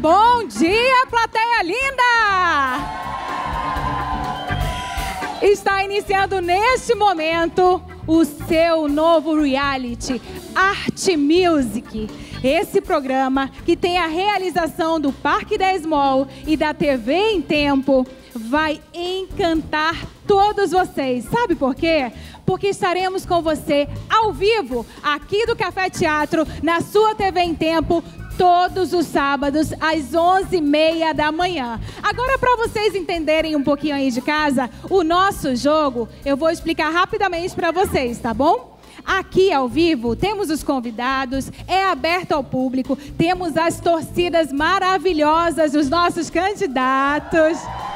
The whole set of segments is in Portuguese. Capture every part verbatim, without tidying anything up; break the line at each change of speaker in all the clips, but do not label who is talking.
Bom dia, plateia linda! Está iniciando neste momento o seu novo reality, Art Music. Esse programa, que tem a realização do Parque dez Mall e da T V em Tempo, vai encantar todos vocês. Sabe por quê? Porque estaremos com você ao vivo, aqui do Café Teatro, na sua T V em Tempo, todos os sábados, às onze e meia da manhã. Agora, para vocês entenderem um pouquinho aí de casa, o nosso jogo, eu vou explicar rapidamente para vocês, tá bom? Aqui ao vivo, temos os convidados, é aberto ao público, temos as torcidas maravilhosas dos nossos candidatos.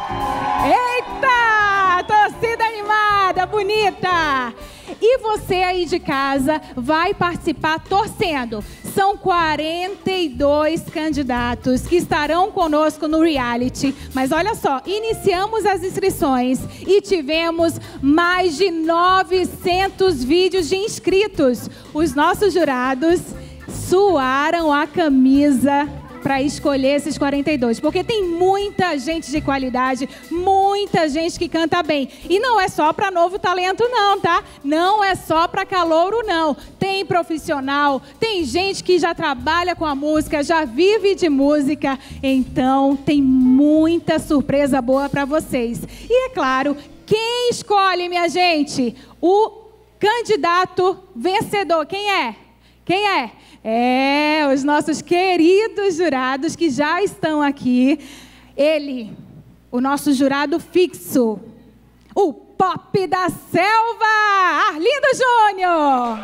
Eita! Torcida animada, bonita! E você aí de casa vai participar torcendo. São quarenta e dois candidatos que estarão conosco no reality. Mas olha só, iniciamos as inscrições e tivemos mais de novecentos vídeos de inscritos. Os nossos jurados suaram a camisa para escolher esses quarenta e dois, porque tem muita gente de qualidade, muita gente que canta bem. E não é só para novo talento não, tá? Não é só para calouro não. Tem profissional, tem gente que já trabalha com a música, já vive de música. Então, tem muita surpresa boa para vocês. E é claro, quem escolhe, minha gente? O candidato vencedor. Quem é? Quem é? É, os nossos queridos jurados que já estão aqui. Ele, o nosso jurado fixo, o Pop da Selva, Arlindo Júnior.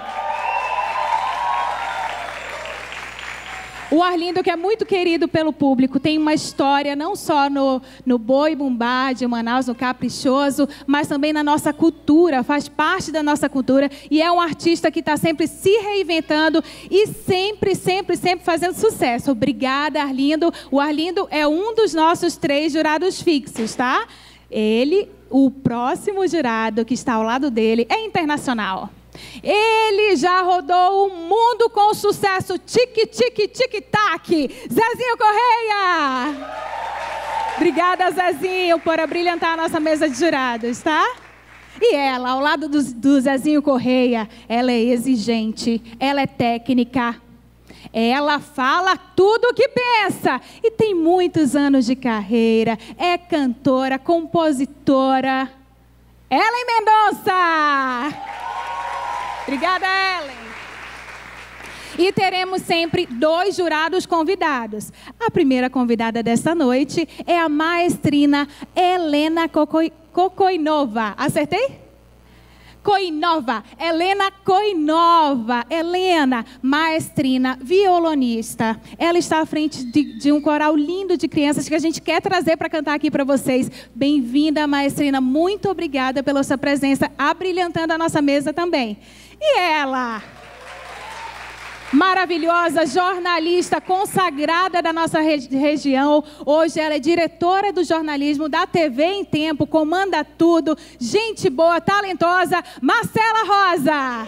O Arlindo, que é muito querido pelo público, tem uma história não só no, no Boi Bumbá de Manaus, no Caprichoso, mas também na nossa cultura, faz parte da nossa cultura. E é um artista que está sempre se reinventando e sempre, sempre, sempre fazendo sucesso. Obrigada, Arlindo. O Arlindo é um dos nossos três jurados fixos, tá? Ele, o próximo jurado que está ao lado dele, é internacional. Ele já rodou o mundo com sucesso, tique, tique, tic-tac, Zezinho Correia. Obrigada, Zezinho, por abrilhantar a nossa mesa de jurados, tá? E ela, ao lado do, do Zezinho Correia, ela é exigente, ela é técnica, ela fala tudo o que pensa e tem muitos anos de carreira, é cantora, compositora, Ellen Mendonça. Obrigada, Ellen. E teremos sempre dois jurados convidados. A primeira convidada desta noite é a maestrina Helena Cocoinova. Acertei? Coinova. Helena Coinova. Helena, maestrina, violonista. Ela está à frente de, de um coral lindo de crianças que a gente quer trazer para cantar aqui para vocês. Bem-vinda, maestrina. Muito obrigada pela sua presença, abrilhantando a nossa mesa também. E ela, maravilhosa, jornalista consagrada da nossa regi região. Hoje ela é diretora do jornalismo da T V em Tempo, comanda tudo. Gente boa, talentosa, Marcela Rosa.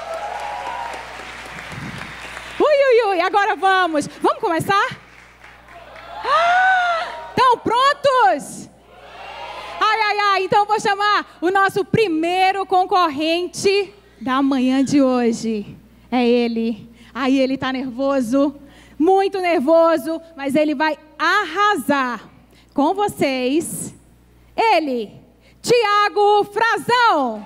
Ui, ui, ui, agora vamos. Vamos começar? Estão prontos? Ai, ai, ai, então vou chamar o nosso primeiro concorrente da manhã de hoje. É ele. Aí ele tá nervoso, muito nervoso, mas ele vai arrasar. Com vocês, ele, Thiago Frazão.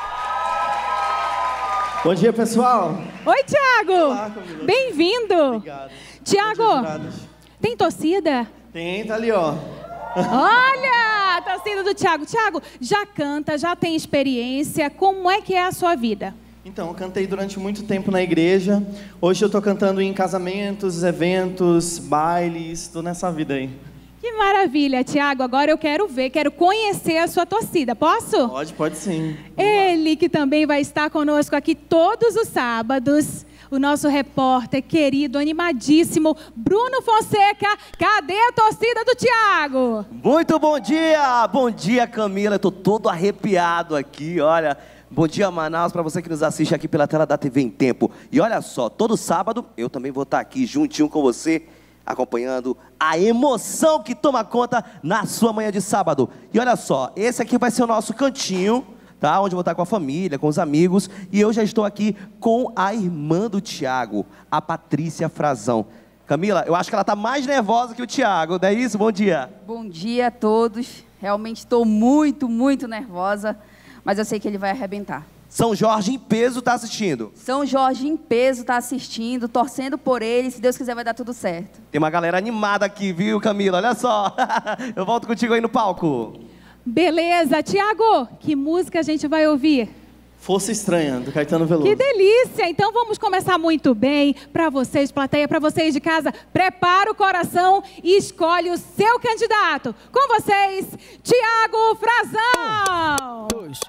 Bom dia, pessoal.
Oi, Thiago.
Olá,
bem-vindo.
Obrigado.
Thiago, tem torcida?
Tem, tá ali, ó.
Olha, a torcida do Thiago. Thiago, já canta, já tem experiência. Como é que é a sua vida?
Então, eu cantei durante muito tempo na igreja. Hoje eu tô cantando em casamentos, eventos, bailes, tô nessa vida aí.
Que maravilha, Thiago. Agora eu quero ver, quero conhecer a sua torcida. Posso?
Pode, pode sim.
Ele que também vai estar conosco aqui todos os sábados. O nosso repórter querido, animadíssimo, Bruno Fonseca. Cadê a torcida do Thiago?
Muito bom dia! Bom dia, Camila. Estou todo arrepiado aqui, olha. Bom dia, Manaus, para você que nos assiste aqui pela tela da T V em Tempo. E olha só, todo sábado eu também vou estar aqui juntinho com você, acompanhando a emoção que toma conta na sua manhã de sábado. E olha só, esse aqui vai ser o nosso cantinho, tá? Onde eu vou estar com a família, com os amigos. E eu já estou aqui com a irmã do Thiago, a Patrícia Frazão. Camila, eu acho que ela está mais nervosa que o Thiago, não é isso? Bom dia.
Bom dia a todos. Realmente estou muito, muito nervosa, mas eu sei que ele vai arrebentar.
São Jorge em peso está assistindo.
São Jorge em peso está assistindo, torcendo por ele. Se Deus quiser, vai dar tudo certo.
Tem uma galera animada aqui, viu, Camila? Olha só. Eu volto contigo aí no palco.
Beleza. Tiago, que música a gente vai ouvir?
Força Estranha, do Caetano Veloso.
Que delícia! Então vamos começar muito bem. Para vocês, plateia, para vocês de casa, prepara o coração e escolhe o seu candidato. Com vocês, Thiago Frazão! Um, dois.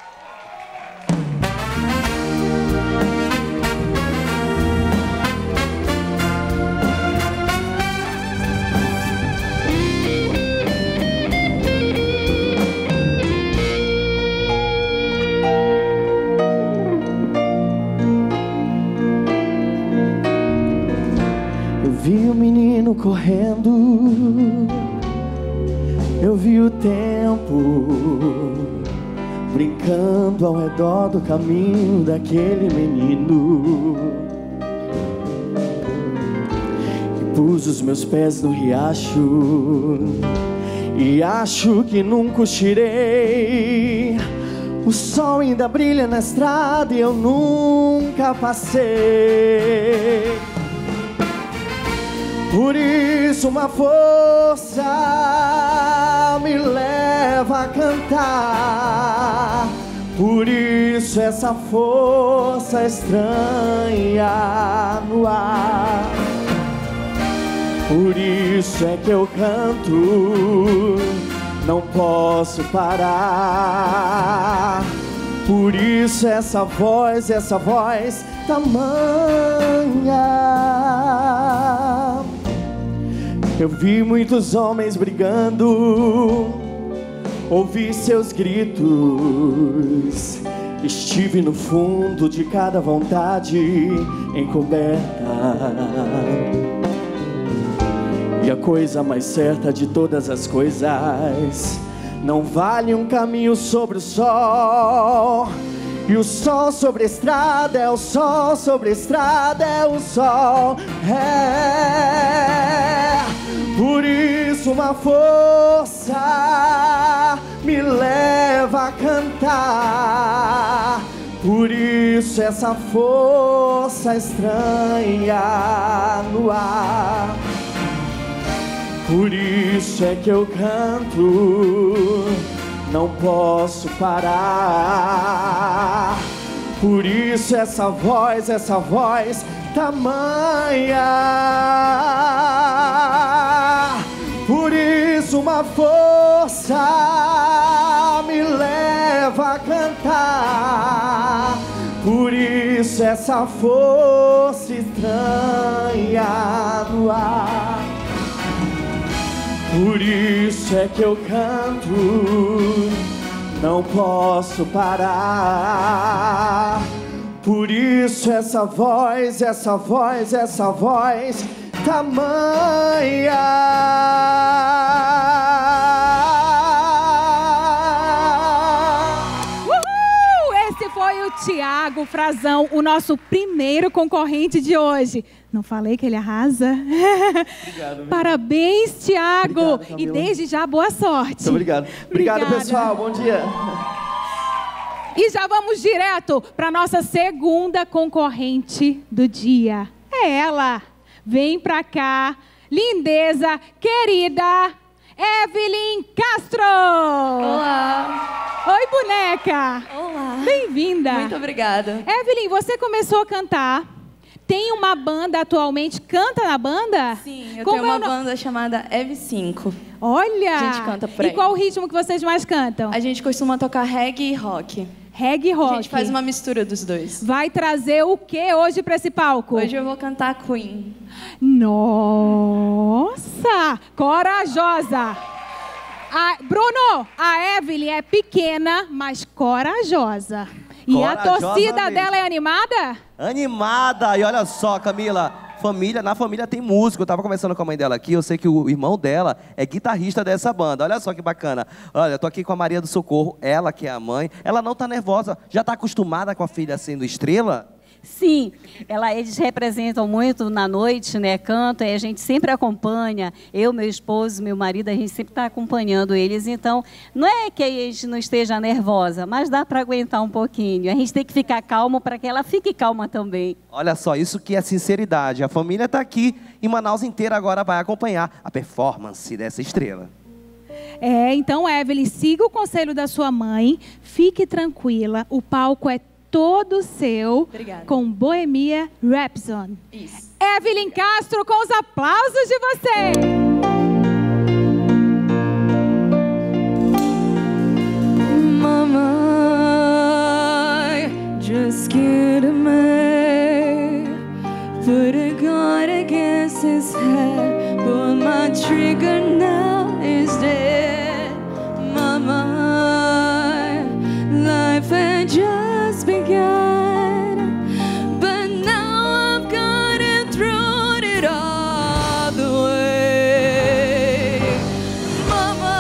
Vi o menino correndo, eu vi o tempo brincando ao redor do caminho daquele menino. E pus os meus pés no riacho e acho que nunca os tirei. O sol ainda brilha na estrada e eu nunca passei. Por isso uma força me leva a cantar. Por isso essa força estranha no ar. Por isso é que eu canto, não posso parar. Por isso essa voz, essa voz tamanha. Eu vi muitos homens brigando, ouvi seus gritos, estive no fundo de cada vontade encoberta. E a coisa mais certa de todas as coisas, não vale um caminho sobre o sol. E o sol sobre a estrada é o sol sobre a estrada é o sol. É, por isso uma força me leva a cantar. Por isso essa força estranha no ar. Por isso é que eu canto, não posso parar. Por isso essa voz, essa voz tamanha. Por isso uma força me leva a cantar. Por isso essa força estranha no ar. Por isso é que eu canto, não posso parar. Por isso essa voz, essa voz, essa voz tamanha.
Uhul! Esse foi o Thiago Frazão, o nosso primeiro concorrente de hoje. Não falei que ele arrasa?
Obrigado.
Parabéns, Thiago.
Obrigado,
e desde já, boa sorte.
Muito obrigado. Obrigado,
Obrigada.
pessoal. Bom dia.
E já vamos direto para nossa segunda concorrente do dia. É ela. Vem pra cá. Lindeza, querida Evelyn Castro.
Olá.
Oi, boneca.
Olá.
Bem-vinda.
Muito obrigada.
Evelyn, você começou a cantar. Tem uma banda atualmente, canta na banda?
Sim, eu
Como
tenho uma
é o no-
banda chamada Ev cinco.
Olha!
A gente canta por
E
aí.
qual o ritmo que vocês mais cantam?
A gente costuma tocar reggae e rock.
Reggae e rock.
A gente faz uma mistura dos dois.
Vai trazer o que hoje para esse palco?
Hoje eu vou cantar Queen.
Nossa! Corajosa! A- Bruno, a Evelyn é pequena, mas corajosa. E a
Corajosa
torcida
mesmo.
dela é animada?
Animada. E olha só, Camila, família, na família tem músico. Eu tava conversando com a mãe dela aqui, eu sei que o irmão dela é guitarrista dessa banda. Olha só que bacana. Olha, eu tô aqui com a Maria do Socorro, ela que é a mãe. Ela não tá nervosa, já tá acostumada com a filha sendo estrela?
Sim, ela, eles representam muito na noite, né? Canto, e a gente sempre acompanha. Eu, meu esposo, meu marido, a gente sempre está acompanhando eles. Então, não é que a gente não esteja nervosa, mas dá para aguentar um pouquinho. A gente tem que ficar calmo para que ela fique calma também.
Olha só, isso que é sinceridade. A família está aqui e Manaus inteira agora vai acompanhar a performance dessa estrela.
É, então, Evelyn, siga o conselho da sua mãe, fique tranquila, o palco é todo seu.
Obrigada.
Com Bohemia Rhapsody.
Isso.
Evelyn Castro com os aplausos de vocês.
Mama, just get me. Put a gun against his head, but my trigger now is dead. Mama, life had just begun, but now I've got it thrown it all the way. Mama,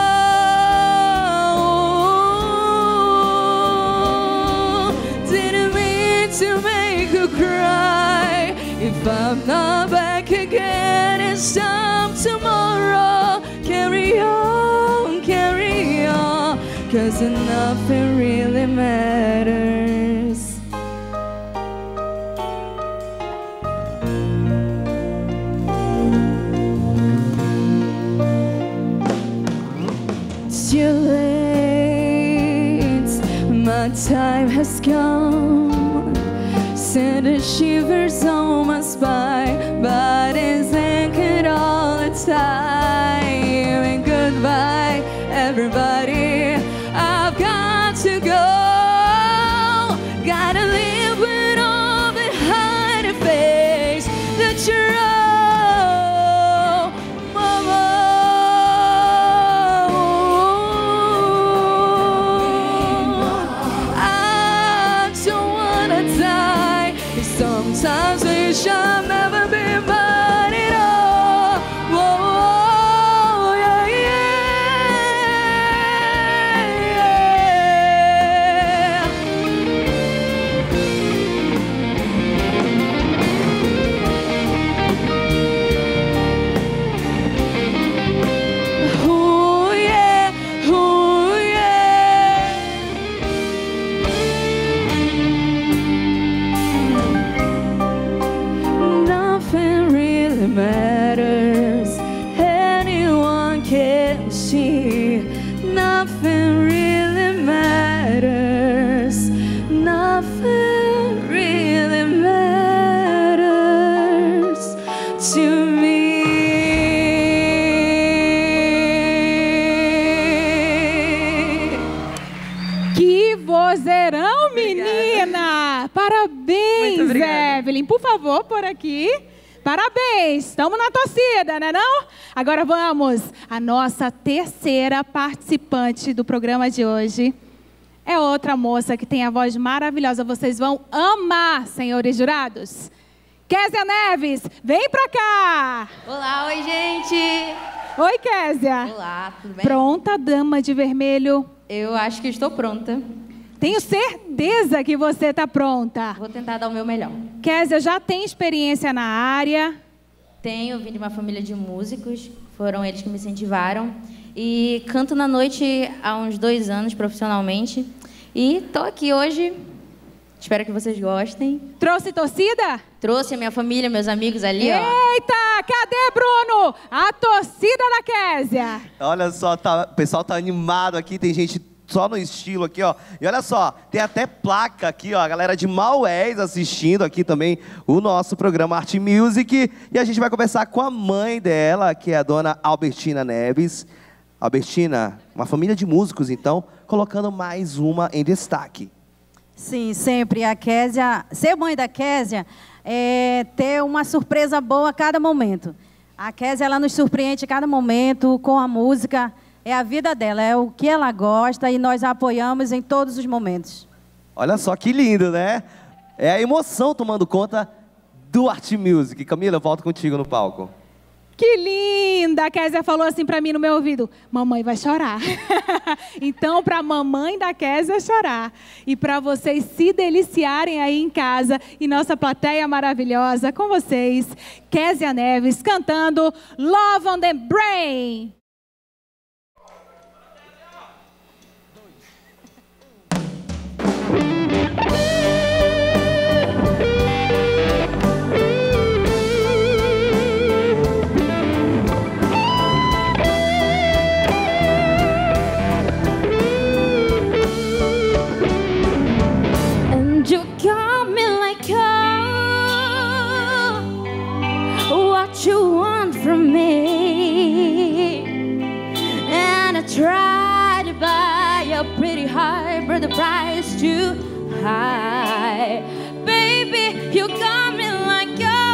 oh, didn't mean to make her cry. If I'm not back again, it's time tomorrow. Carry on, carry on, 'cause nothing really matters. It's too late, my time has come. Send a shivers on my spine, but it's anchored all the time. And goodbye, everybody, I've got to go. Gotta live with all behind the face that you're all, Mama. I don't wanna die. Sometimes wish I'd never been mine at all. Whoa, yeah, yeah. Ooh, yeah, ooh, yeah. Nothing really matters. Anyone can see. Nothing really matters. Nothing really matters to me.
Que vozeirão, menina! Parabéns,
Muito obrigada.
Evelyn. Por favor, por aqui. Parabéns! Estamos na torcida, né não? Agora vamos. A nossa terceira participante do programa de hoje é outra moça que tem a voz maravilhosa. Vocês vão amar, senhores jurados. Késia Neves, vem pra cá!
Olá, oi gente!
Oi, Késia.
Olá, tudo bem?
Pronta, dama de vermelho?
Eu acho que estou pronta.
Tenho certeza que você está pronta.
Vou tentar dar o meu melhor.
Késia, já tem experiência na área?
Tenho, vim de uma família de músicos, foram eles que me incentivaram. E canto na noite há uns dois anos profissionalmente. E estou aqui hoje, espero que vocês gostem.
Trouxe torcida?
Trouxe a minha família, meus amigos ali, ó.
Eita, cadê, Bruno? A torcida da Késia.
Olha só, tá, o pessoal tá animado aqui, tem gente só no estilo aqui, ó. E olha só, tem até placa aqui, ó. A galera de Maués assistindo aqui também o nosso programa Art Music. E a gente vai conversar com a mãe dela, que é a dona Albertina Neves. Albertina, uma família de músicos, então, colocando mais uma em destaque.
Sim, sempre. A Késia, ser mãe da Késia é ter uma surpresa boa a cada momento. A Késia, ela nos surpreende a cada momento com a música. É a vida dela, é o que ela gosta e nós a apoiamos em todos os momentos.
Olha só que lindo, né? É a emoção tomando conta do Art Music. Camila, eu volto contigo no palco.
Que linda! A Kézia falou assim para mim no meu ouvido, mamãe vai chorar. Então, para a mamãe da Kézia chorar e para vocês se deliciarem aí em casa e nossa plateia maravilhosa com vocês, Kézia Neves cantando Love on the Brain.
You got me like, oh, what you want from me? And I tried to buy a pretty high, but the price too high. Baby, you got me like,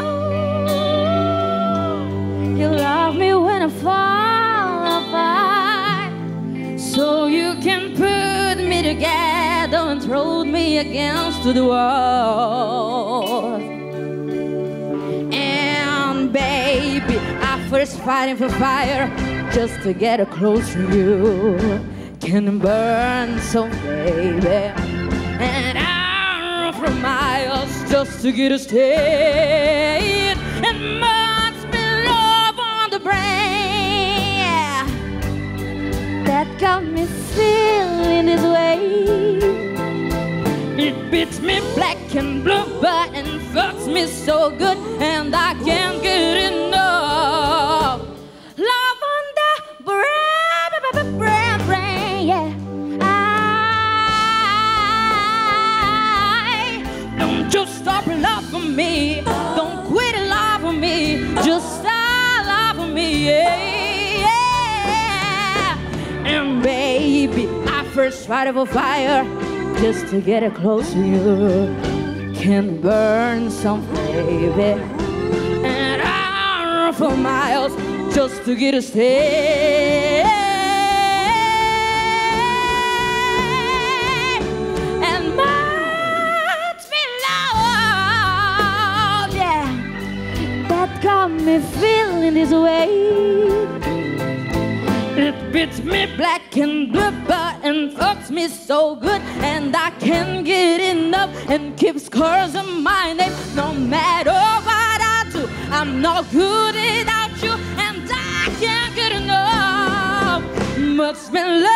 oh, you love me when I fall apart, so you can put me together and throw me against the wall. And baby, I first fighting for fire just to get close to you. Can burn so baby, and I run for miles just to get a stay. It must be love on the brain that got me feeling this way. It beats me black and blue, but it fucks me so good, and I can't get enough. Love on the brain, brain, brain, yeah. I don't just stop loving me, don't quit loving me, just start loving me, yeah, yeah. And baby, I first fight for fire just to get close to you. Can burn some baby, and I run for miles just to get a stay. And must be love, yeah, that got me feeling this way. It beats me black and blue, but and fucks me so good, and I can't get enough, and keeps cursing my name. No matter what I do, I'm not good without you, and I can't get enough. Must be love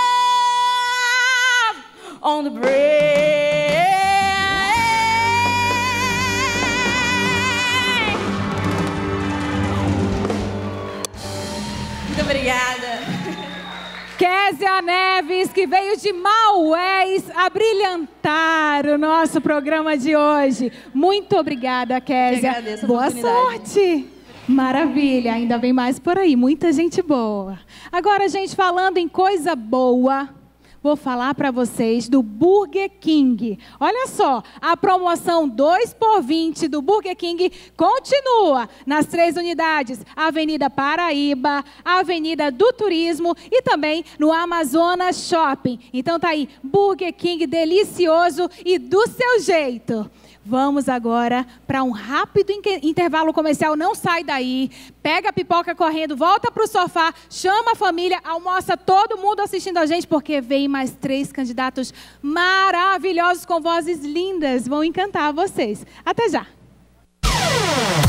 on the brain. Muito obrigada.
Kézia Neves, que veio de Maués a brilhantar o nosso programa de hoje. Muito obrigada, Kézia.
Eu agradeço a
Boa
oportunidade.
sorte. Maravilha, ainda vem mais por aí, muita gente boa. Agora, gente, falando em coisa boa, vou falar para vocês do Burger King. Olha só, a promoção dois por vinte do Burger King continua nas três unidades. Avenida Paraíba, Avenida do Turismo e também no Amazonas Shopping. Então tá aí, Burger King delicioso e do seu jeito. Vamos agora para um rápido intervalo comercial. Não sai daí. Pega a pipoca correndo, volta para o sofá, chama a família, almoça todo mundo assistindo a gente, porque vem mais três candidatos maravilhosos com vozes lindas. Vão encantar vocês. Até já.